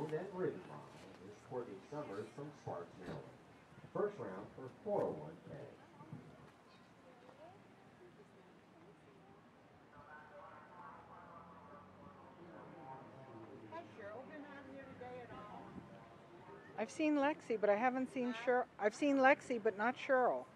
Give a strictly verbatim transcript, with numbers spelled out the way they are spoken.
owned and ridden by is Courtney Summers from Sparks, Maryland. First round for Forowon K. Has Cheryl been out here today at all? I've seen Lexi, but I haven't seen Cheryl. I've seen Lexi, but not Cheryl.